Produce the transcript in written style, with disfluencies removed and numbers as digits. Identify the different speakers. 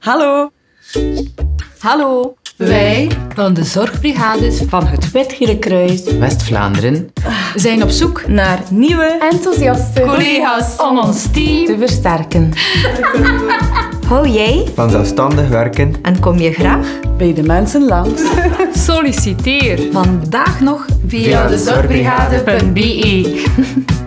Speaker 1: Hallo. Hallo.
Speaker 2: Wij van de zorgbrigades
Speaker 1: Van het Wetgele Kruis
Speaker 3: West-Vlaanderen
Speaker 2: zijn op zoek
Speaker 1: naar nieuwe
Speaker 4: enthousiaste
Speaker 2: collega's om ons team
Speaker 1: te versterken.
Speaker 4: Hou jij
Speaker 3: van zelfstandig werken.
Speaker 4: en kom je graag?
Speaker 1: Bij de mensen langs.
Speaker 2: solliciteer
Speaker 1: Vandaag nog
Speaker 2: via de zorgbrigade.be.